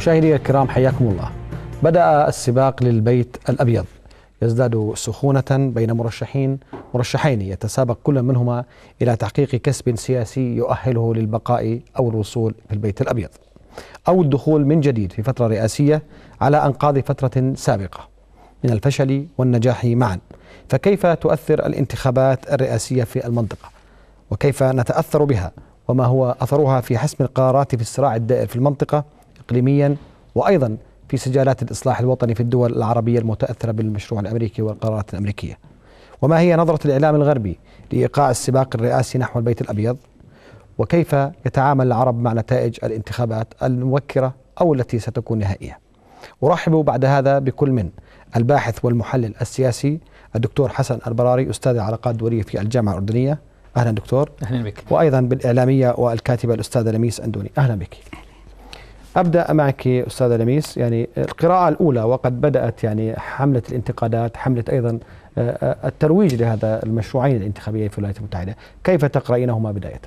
مشاهدي الكرام حياكم الله. بدأ السباق للبيت الأبيض يزداد سخونة بين مرشحين يتسابق كل منهما إلى تحقيق كسب سياسي يؤهله للبقاء أو الوصول في البيت الأبيض أو الدخول من جديد في فترة رئاسية على أنقاض فترة سابقة من الفشل والنجاح معا. فكيف تؤثر الانتخابات الرئاسية في المنطقة؟ وكيف نتأثر بها؟ وما هو أثرها في حسم القرارات في الصراع الدائر في المنطقة إقليميا، وأيضا في سجالات الإصلاح الوطني في الدول العربية المتأثرة بالمشروع الأمريكي والقرارات الأمريكية؟ وما هي نظرة الإعلام الغربي لإيقاع السباق الرئاسي نحو البيت الأبيض؟ وكيف يتعامل العرب مع نتائج الانتخابات المبكرة أو التي ستكون نهائية؟ أرحب بعد هذا بكل من الباحث والمحلل السياسي الدكتور حسن البراري، أستاذ العلاقات الدولية في الجامعة الأردنية. أهلا دكتور. أهلا بك. وأيضا بالإعلامية والكاتبة الأستاذة لميس أندوني. أهلا بك. أبدأ معك أستاذة لميس، يعني القراءة الأولى وقد بدأت يعني حملة الانتقادات، حملة أيضا الترويج لهذا المشروعين الانتخابيين في الولايات المتحدة، كيف تقرأينهما بداية؟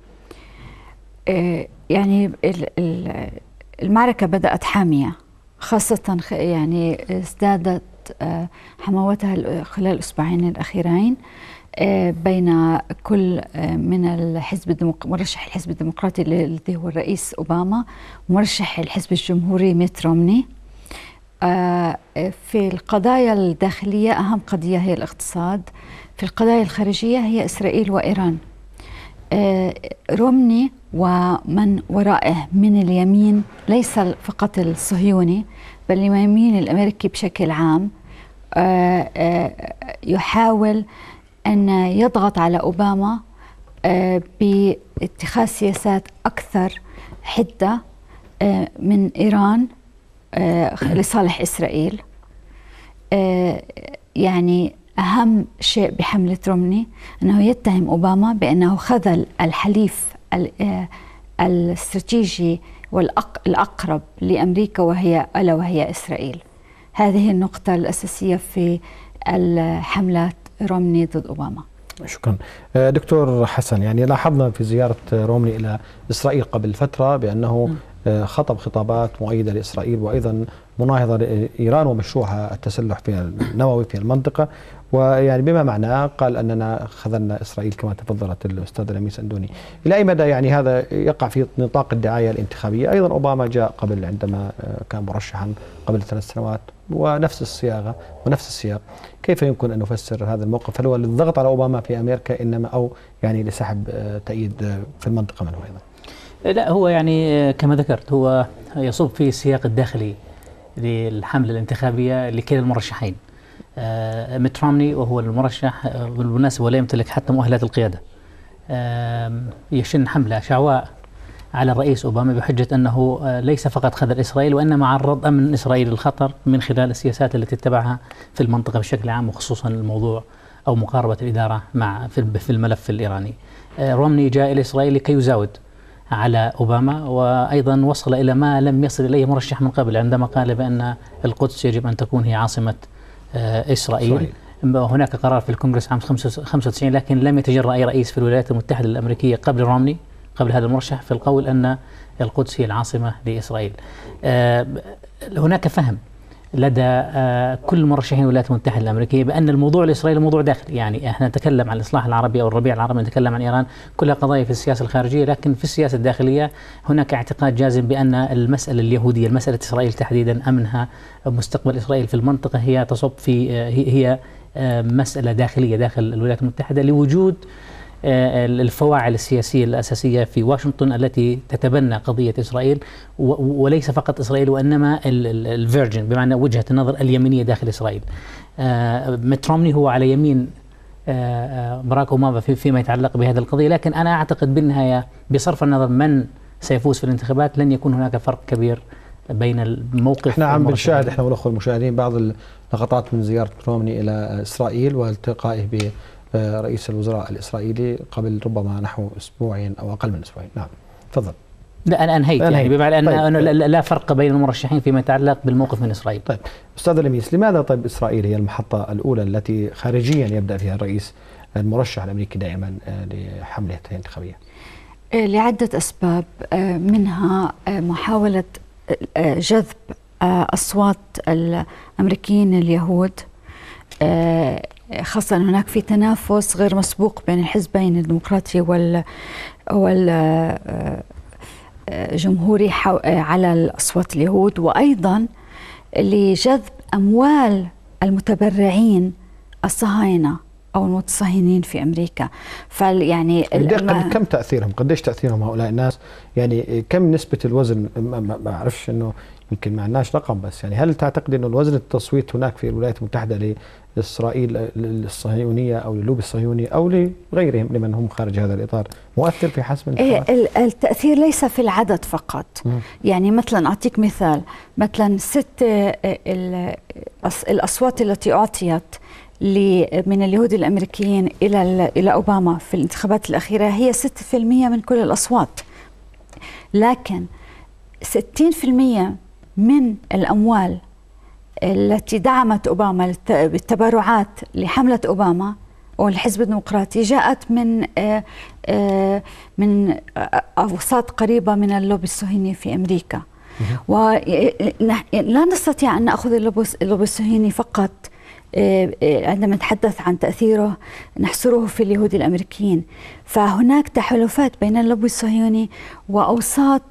يعني المعركة بدأت حامية، خاصة يعني ازدادت حماوتها خلال الأسبوعين الأخيرين بين كل من مرشح الحزب الديمقراطي الذي هو الرئيس أوباما ومرشح الحزب الجمهوري ميت رومني. في القضايا الداخلية أهم قضية هي الاقتصاد، في القضايا الخارجية هي إسرائيل وإيران. رومني ومن ورائه من اليمين ليس فقط الصهيوني بل اليمين الأمريكي بشكل عام يحاول أن يضغط على أوباما باتخاذ سياسات أكثر حدة من إيران لصالح إسرائيل. يعني أهم شيء بحملة رومني أنه يتهم أوباما بأنه خذل الحليف الاستراتيجي والأقرب لأمريكا وهي إسرائيل. هذه النقطة الأساسية في الحملات رومني ضد أوباما. شكرا. دكتور حسن، يعني لاحظنا في زيارة رومني إلى إسرائيل قبل فترة بأنه خطب خطابات مؤيدة لإسرائيل وأيضا مناهضة لإيران ومشروعها التسلح في النووي في المنطقة، ويعني بما معناه قال أننا خذلنا إسرائيل كما تفضلت الأستاذة لميس أندوني. إلى أي مدى يعني هذا يقع في نطاق الدعاية الانتخابية؟ أيضا أوباما جاء قبل عندما كان مرشحا قبل 3 سنوات ونفس الصياغة ونفس السياق. كيف يمكن أن نفسر هذا الموقف؟ هل هو للضغط على أوباما في أمريكا إنما أو يعني لسحب تأييد في المنطقة منه أيضا؟ لا، هو يعني كما ذكرت هو يصب في السياق الداخلي للحملة الانتخابية لكلا المرشحين. ميت رومني وهو المرشح بالمناسبة ولا يمتلك حتى مؤهلات القيادة، يشن حملة شعواء على الرئيس أوباما بحجة أنه ليس فقط خذل إسرائيل وإنما عرض أمن إسرائيل للخطر من خلال السياسات التي اتبعها في المنطقة بشكل عام، وخصوصا الموضوع أو مقاربة الإدارة في الملف الإيراني. رومني جاء إلى إسرائيل لكي يزاود على أوباما، وأيضا وصل إلى ما لم يصل إليه مرشح من قبل عندما قال بأن القدس يجب أن تكون هي عاصمة إسرائيل. هناك قرار في الكونغرس عام 95 لكن لم يتجرأ أي رئيس في الولايات المتحدة الأمريكية قبل رومني قبل هذا المرشح في القول أن القدس هي العاصمة لإسرائيل. هناك فهم لدى كل مرشحين الولايات المتحدة الأمريكية بأن الموضوع الإسرائيلي موضوع داخلي. يعني احنا نتكلم عن الإصلاح العربي أو الربيع العربي، نتكلم عن إيران، كلها قضايا في السياسة الخارجية، لكن في السياسة الداخلية هناك اعتقاد جازم بأن المسألة اليهودية، مسألة إسرائيل تحديدا، أمنها، مستقبل إسرائيل في المنطقة هي تصب في هي مسألة داخلية داخل الولايات المتحدة لوجود الفواعل السياسية الأساسية في واشنطن التي تتبنى قضية إسرائيل، وليس فقط إسرائيل وإنما الفيرجن بمعنى وجهة النظر اليمينية داخل إسرائيل. ميت رومني هو على يمين باراك أوباما فيما يتعلق بهذه القضية، لكن أنا أعتقد بالنهاية بصرف النظر من سيفوز في الانتخابات لن يكون هناك فرق كبير بين الموقف. احنا عم بنشاهد احنا والأخوة المشاهدين بعض اللقطات من زيارة رومني إلى إسرائيل والتقائه برئيس الوزراء الإسرائيلي قبل ربما نحو أسبوعين أو أقل من أسبوعين. نعم تفضل. لا أنا أنهيت يعني بمعنى أن لا فرق بين المرشحين فيما يتعلق بالموقف من إسرائيل. طيب أستاذ لميس، لماذا طيب إسرائيل هي المحطة الأولى التي خارجيا يبدأ فيها الرئيس المرشح الأمريكي دائما لحملته الانتخابية؟ لعدة أسباب، منها محاولة جذب أصوات الأمريكيين اليهود، خاصة أن هناك في تنافس غير مسبوق بين الحزبين الديمقراطي والجمهوري على الأصوات اليهود، وأيضا لجذب أموال المتبرعين الصهاينة أو المتصهينين في أمريكا. فيعني كم تأثيرهم؟ قديش تأثيرهم هؤلاء الناس؟ يعني كم نسبة الوزن؟ ما أعرفش إنه يمكن ما عندناش رقم، بس يعني هل تعتقد إنه الوزن التصويت هناك في الولايات المتحدة لإسرائيل الصهيونية أو للوبي الصهيوني أو لغيرهم لمن هم خارج هذا الإطار مؤثر في حسم الانتخابات؟ التأثير ليس في العدد فقط. يعني مثلا أعطيك مثال، مثلا الأصوات التي أعطيت من اليهود الأمريكيين إلى أوباما في الانتخابات الأخيرة هي 6% من كل الأصوات، لكن 60% من الأموال التي دعمت أوباما بالتبرعات لحملة أوباما والحزب الديمقراطي جاءت من أوساط قريبة من اللوبي الصهيوني في أمريكا. ولا نستطيع أن نأخذ اللوبي الصهيوني فقط عندما نتحدث عن تأثيره نحصره في اليهود الأمريكيين، فهناك تحالفات بين اللوبي الصهيوني وأوساط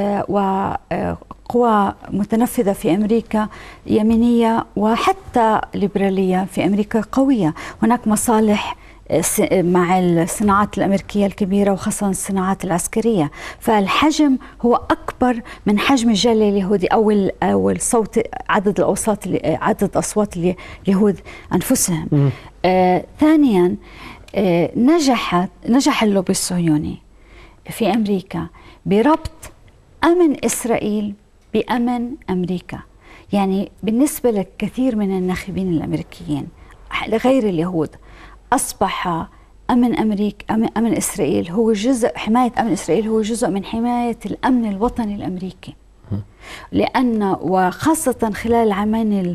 وقوى متنفذة في أمريكا يمينية وحتى ليبرالية في أمريكا قوية. هناك مصالح مع الصناعات الأمريكية الكبيرة وخاصة الصناعات العسكرية، فالحجم هو أكبر من حجم الجالية اليهودي أو الصوت عدد أصوات اليهود أنفسهم. ثانيا نجح اللوبي الصهيوني في أمريكا بربط أمن إسرائيل بأمن أمريكا. يعني بالنسبة لكثير من الناخبين الأمريكيين غير اليهود أصبح أمن إسرائيل هو جزء، حماية أمن إسرائيل هو جزء من حماية الأمن الوطني الأمريكي، لأن وخاصة خلال العامين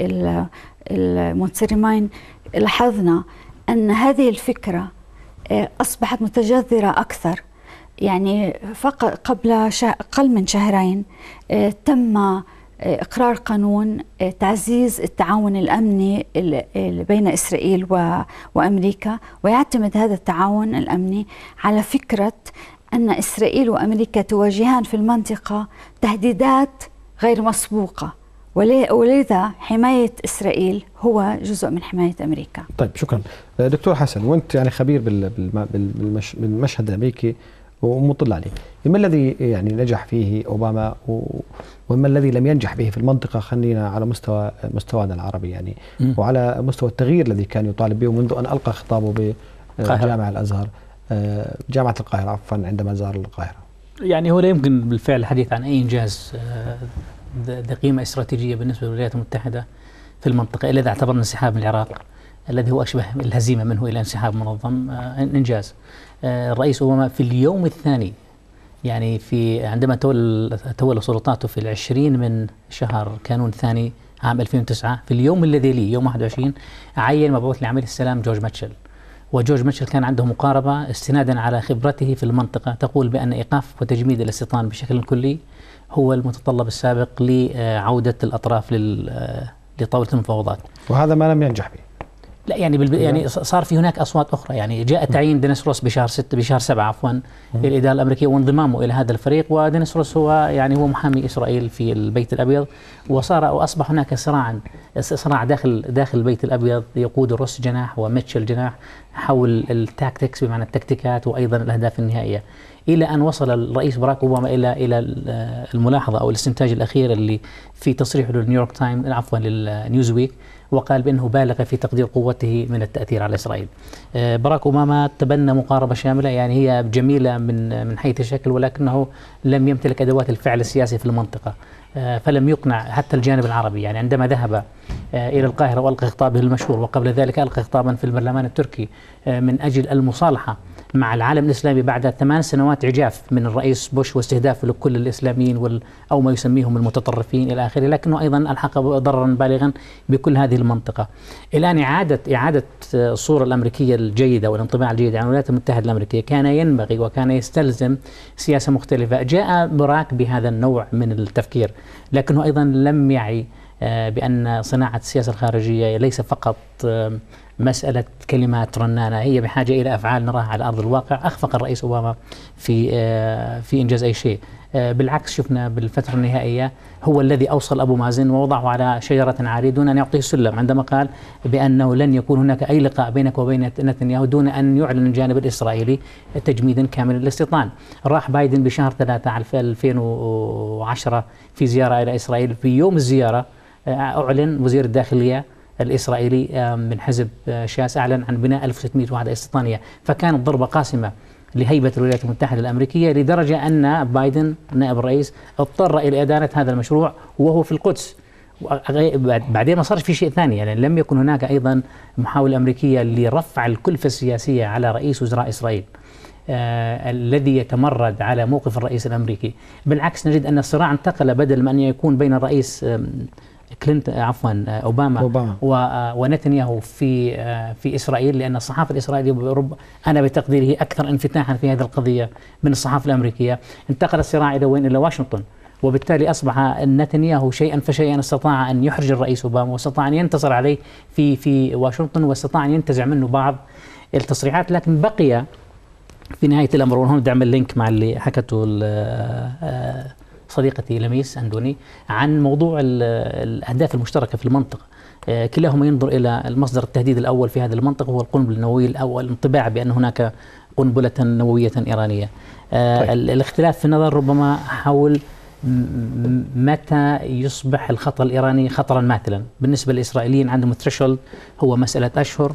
المنصرمين لاحظنا أن هذه الفكرة أصبحت متجذرة أكثر. يعني فقط قبل أقل من شهرين تم إقرار قانون تعزيز التعاون الأمني بين إسرائيل وأمريكا، ويعتمد هذا التعاون الأمني على فكرة أن إسرائيل وأمريكا تواجهان في المنطقة تهديدات غير مسبوقة، ولذا حماية إسرائيل هو جزء من حماية أمريكا. طيب شكرا دكتور حسن، وأنت يعني خبير بالمشهد الأمريكي ومطلع عليه، ما الذي يعني نجح فيه أوباما وما الذي لم ينجح به في المنطقة؟ خلينا على مستوانا العربي يعني وعلى مستوى التغيير الذي كان يطالب به منذ أن ألقى خطابه بجامعة الأزهر، جامعة القاهرة عفوا، عندما زار القاهرة. يعني هو لا يمكن بالفعل الحديث عن أي إنجاز ذي قيمة استراتيجية بالنسبة للولايات المتحدة في المنطقة إلا إذا اعتبرنا انسحاب من العراق الذي هو أشبه الهزيمة منه إلى انسحاب منظم إنجاز. الرئيس أوباما في اليوم الثاني، يعني عندما تولى سلطاته في 20 من شهر كانون الثاني عام 2009، في اليوم الذي لي يوم 21 عين مبعوث لعمل السلام جورج ميتشل، وجورج ميتشل كان عنده مقاربة استنادا على خبرته في المنطقة تقول بأن إيقاف وتجميد الاستيطان بشكل كلي هو المتطلب السابق لعودة الأطراف لطاولة المفاوضات، وهذا ما لم ينجح به. لا يعني صار في هناك أصوات أخرى. يعني جاء تعيين دينيس روس بشهر 7 عفوا للإدارة الأمريكية وانضمامه إلى هذا الفريق، ودينيس روس هو محامي إسرائيل في البيت الأبيض، وأصبح هناك صراع داخل البيت الأبيض يقود روس جناح وميتشل جناح حول التاكتكس بمعنى التكتيكات وأيضا الأهداف النهائية، إلى أن وصل الرئيس باراك أوباما إلى الملاحظة أو الاستنتاج الأخير اللي في تصريح للنيويورك تايم عفوا للنيوزويك، وقال بأنه بالغ في تقدير قوته من التأثير على إسرائيل. باراك أوباما تبنى مقاربة شاملة، يعني هي جميلة من حيث الشكل، ولكنه لم يمتلك أدوات الفعل السياسي في المنطقة، فلم يقنع حتى الجانب العربي. يعني عندما ذهب إلى القاهرة وألقى خطابه المشهور، وقبل ذلك ألقى خطابا في البرلمان التركي من أجل المصالحة مع العالم الإسلامي بعد 8 سنوات عجاف من الرئيس بوش واستهدافه لكل الإسلاميين أو ما يسميهم المتطرفين إلى آخره، لكنه أيضا ألحق ضررا بالغا بكل هذه المنطقة. الآن إعادة الصورة الأمريكية الجيدة والانطباع الجيد عن الولايات المتحدة الأمريكية كان ينبغي وكان يستلزم سياسة مختلفة. جاء براك بهذا النوع من التفكير، لكنه أيضا لم يعي بأن صناعة السياسة الخارجية ليس فقط مسألة كلمات رنانة، هي بحاجة إلى أفعال نراها على أرض الواقع. أخفق الرئيس أوباما في إنجاز أي شيء، بالعكس شفنا بالفترة النهائية هو الذي أوصل أبو مازن ووضعه على شجرة عالية دون أن يعطيه السلم، عندما قال بأنه لن يكون هناك أي لقاء بينك وبين نتنياهو دون أن يعلن الجانب الإسرائيلي تجميدا كاملا للاستيطان. راح بايدن بشهر 3 2010 في زيارة إلى إسرائيل. في يوم الزيارة أعلن وزير الداخلية الإسرائيلي من حزب شاس أعلن عن بناء 1600 وحدة استيطانية، فكانت ضربة قاسمة لهيبة الولايات المتحدة الأمريكية، لدرجة أن بايدن نائب الرئيس اضطر إلى إدانة هذا المشروع وهو في القدس. بعدين ما صارش في شيء ثاني، يعني لم يكن هناك أيضا محاولة أمريكية لرفع الكلفة السياسية على رئيس وزراء إسرائيل الذي يتمرد على موقف الرئيس الأمريكي. بالعكس نجد أن الصراع انتقل، بدل من أن يكون بين الرئيس أوباما ونتنياهو في إسرائيل، لأن الصحافة الإسرائيلية أنا بتقديره أكثر انفتاحا في هذه القضية من الصحافة الأمريكية، انتقل الصراع إلى وين؟ إلى واشنطن. وبالتالي أصبح نتنياهو شيئا فشيئا استطاع أن يحرج الرئيس أوباما، واستطاع أن ينتصر عليه في واشنطن، واستطاع أن ينتزع منه بعض التصريحات. لكن بقي في نهاية الأمر، وهنا بدي أعمل لينك مع اللي حكته صديقتي لميس أندوني عن موضوع الأهداف المشتركة في المنطقة. كلاهما ينظر إلى المصدر التهديد الأول في هذه المنطقة هو القنبلة النووية، أو الانطباع بأن هناك قنبلة نووية إيرانية. الاختلاف في النظر ربما حول متى يصبح الخطر الإيراني خطرا ماثلا. بالنسبة للإسرائيليين عندهم الثريشولد هو مسألة أشهر،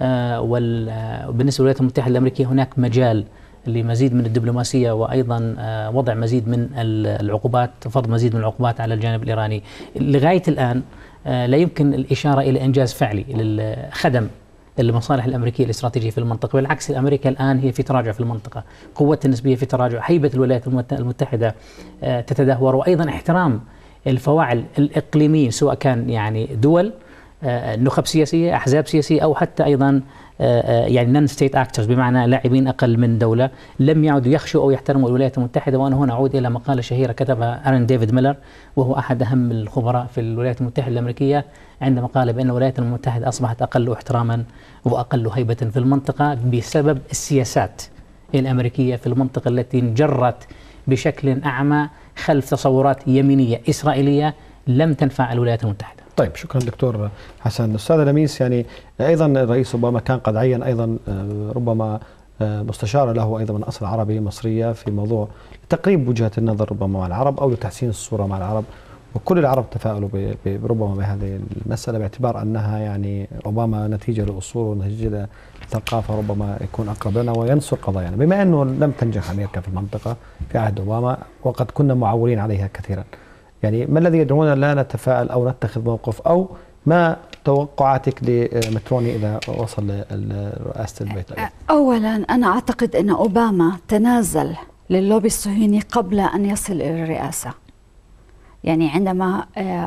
وبالنسبة للولايات المتحدة الأمريكية هناك مجال لمزيد من الدبلوماسية، وأيضا وضع مزيد من العقوبات، فرض مزيد من العقوبات على الجانب الإيراني. لغاية الآن لا يمكن الإشارة إلى إنجاز فعلي للخدم المصالح الأمريكية الاستراتيجية في المنطقة. بالعكس أمريكا الآن هي في تراجع في المنطقة، قوتها النسبية في تراجع، هيبة الولايات المتحدة تتدهور، وأيضا احترام الفواعل الإقليمية سواء كان يعني دول، نخب سياسية، أحزاب سياسية، أو حتى أيضا يعني نون ستيت اكترز، بمعنى لاعبين أقل من دولة، لم يعدوا يخشوا أو يحترموا الولايات المتحدة. وأنا هنا أعود إلى مقالة شهيرة كتبها أرن ديفيد ميلر، وهو أحد أهم الخبراء في الولايات المتحدة الأمريكية، عندما قال بأن الولايات المتحدة أصبحت أقل احتراما وأقل هيبة في المنطقة بسبب السياسات الأمريكية في المنطقة التي انجرت بشكل أعمى خلف تصورات يمينية إسرائيلية لم تنفع الولايات المتحدة. طيب، شكرا دكتور حسن. أستاذ لميس، يعني أيضا الرئيس أوباما كان قد عين أيضا ربما مستشارة له أيضا من أصل عربي مصرية في موضوع تقريب وجهة النظر ربما مع العرب أو لتحسين الصورة مع العرب، وكل العرب تفاءلوا ربما بهذه المسألة، باعتبار أنها يعني أوباما نتيجة لأصول ونتيجة لثقافة ربما يكون أقرب لنا وينصر قضايانا، بما أنه لم تنجح أمريكا في المنطقة في عهد أوباما وقد كنا معولين عليها كثيرا. يعني ما الذي يدعونا لا نتفائل أو نتخذ موقف، أو ما توقعاتك لمتروني إذا وصل لرئاسة البيت؟ أولا أنا أعتقد أن أوباما تنازل للوبي الصهيوني قبل أن يصل إلى الرئاسة. يعني عندما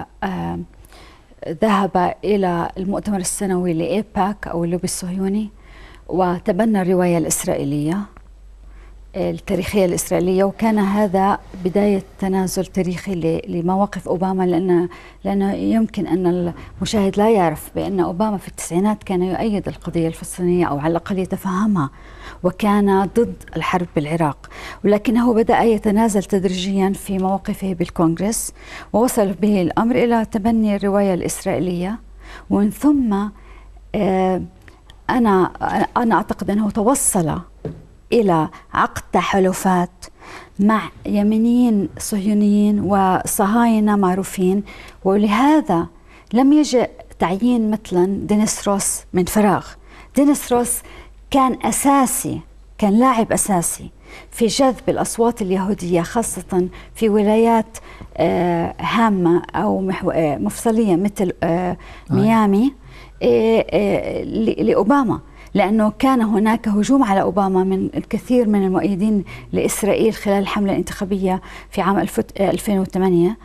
ذهب إلى المؤتمر السنوي لإيباك أو اللوبي الصهيوني وتبنى الرواية الإسرائيلية التاريخية الإسرائيلية، وكان هذا بداية تنازل تاريخي لمواقف أوباما، لأنه يمكن أن المشاهد لا يعرف بأن أوباما في التسعينات كان يؤيد القضية الفلسطينية أو على الأقل يتفهمها، وكان ضد الحرب بالعراق، ولكنه بدأ يتنازل تدريجيا في مواقفه بالكونغرس، ووصل به الأمر إلى تبني الرواية الإسرائيلية. ومن ثم أنا أعتقد أنه توصل إلى عقد تحالفات مع يمينيين صهيونيين وصهاينة معروفين، ولهذا لم يجئ تعيين مثلا دينيس روس من فراغ. دينيس روس كان أساسي، كان لاعب أساسي في جذب الأصوات اليهودية، خاصة في ولايات هامة أو مفصلية مثل ميامي لأوباما، لأنه كان هناك هجوم على أوباما من الكثير من المؤيدين لإسرائيل خلال الحملة الانتخابية في عام 2008.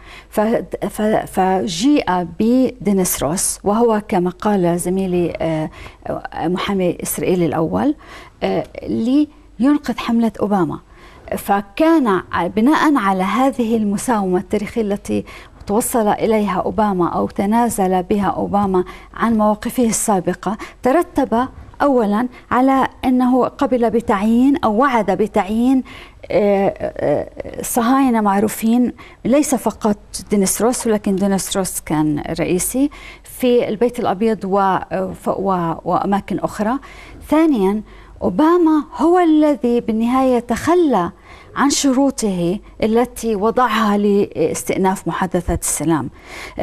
فجيء بدينيس روس، وهو كما قال زميلي محامي إسرائيل الأول لينقذ حملة أوباما. فكان بناء على هذه المساومة التاريخية التي توصل إليها أوباما أو تنازل بها أوباما عن مواقفه السابقة، ترتب أولا على أنه قبل بتعيين أو وعد بتعيين صهاينة معروفين، ليس فقط دينيس روس ولكن دينيس روس كان رئيسي في البيت الأبيض وأماكن أخرى. ثانيا أوباما هو الذي بالنهاية تخلى عن شروطه التي وضعها لاستئناف محادثات السلام.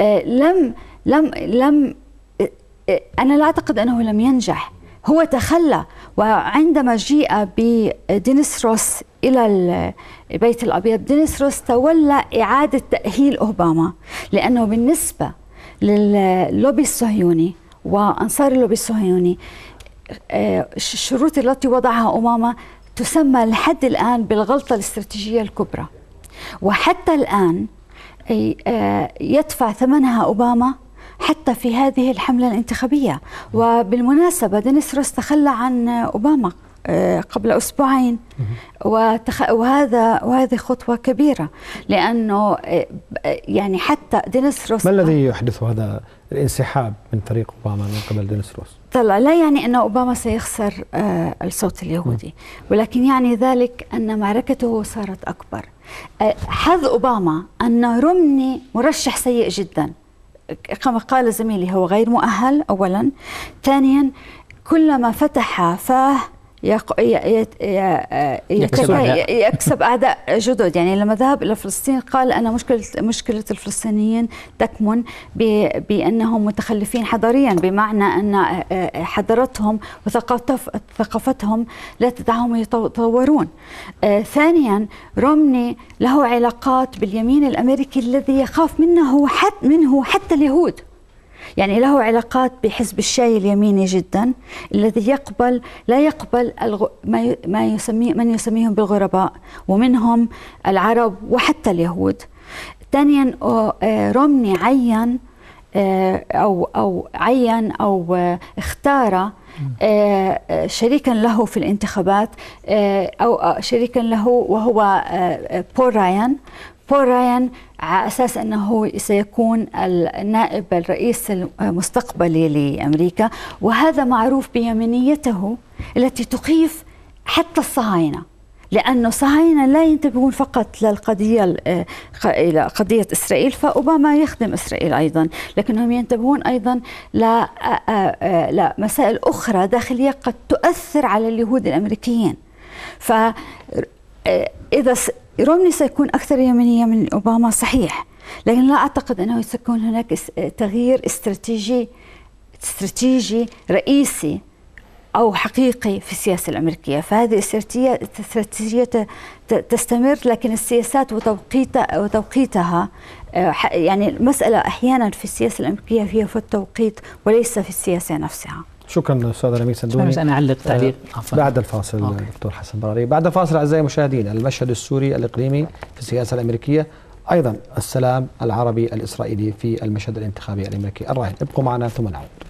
أنا لا أعتقد أنه لم ينجح، هو تخلى. وعندما جيء بدينيس روس إلى البيت الأبيض، دينيس روس تولى إعادة تأهيل أوباما، لأنه بالنسبة لللوبي الصهيوني وأنصار اللوبي الصهيوني الشروط التي وضعها أوباما تسمى لحد الآن بالغلطة الاستراتيجية الكبرى، وحتى الآن يدفع ثمنها أوباما حتى في هذه الحملة الانتخابية. وبالمناسبة دينيس روس تخلى عن أوباما قبل أسبوعين، وهذه خطوة كبيرة، لأنه يعني حتى دينيس روس ما الذي يحدث هذا الانسحاب من طريق أوباما من قبل دينيس روس؟ طلع لا يعني أن أوباما سيخسر الصوت اليهودي، ولكن يعني ذلك أن معركته صارت أكبر. حظ أوباما أن رومني مرشح سيء جدا، كما قال زميلي هو غير مؤهل أولا. ثانيا كلما فتح فاه يكسب أعداء جدد. يعني لما ذهب إلى فلسطين قال أن مشكلة الفلسطينيين تكمن بأنهم متخلفين حضاريا، بمعنى أن حضارتهم وثقافتهم لا تدعهم يتطورون. ثانيا رومني له علاقات باليمين الأمريكي الذي يخاف منه حتى اليهود. يعني له علاقات بحزب الشاي اليميني جدا الذي لا يقبل من يسميهم بالغرباء، ومنهم العرب وحتى اليهود. ثانيا رومني عين أو اختار شريكا له في الانتخابات أو شريكا له، وهو بول رايان على أساس أنه سيكون النائب الرئيس المستقبلي لأمريكا. وهذا معروف بيمينيته التي تخيف حتى الصهاينة، لأنه الصهاينة لا ينتبهون فقط إلى قضية إسرائيل، فأوباما يخدم إسرائيل أيضا، لكنهم ينتبهون أيضا لمسائل أخرى داخلية قد تؤثر على اليهود الأمريكيين. فإذا رومني سيكون أكثر يمينية من أوباما صحيح، لكن لا أعتقد أنه سيكون هناك تغيير استراتيجي رئيسي أو حقيقي في السياسة الأمريكية. فهذه الاستراتيجية تستمر، لكن السياسات وتوقيتها يعني المسألة أحيانا في السياسة الأمريكية هي في التوقيت وليس في السياسة نفسها. شكرا أستاذ نميل سندوني. بس أنا أعلق تعليق بعد الفاصل دكتور حسن براري. بعد الفاصل أعزائي المشاهدين، المشهد السوري الإقليمي في السياسة الأمريكية، أيضا السلام العربي الإسرائيلي في المشهد الانتخابي الأمريكي الراهن. ابقوا معنا ثم نعود.